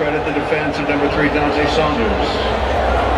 credit the defense of number 3, Dante Saunders.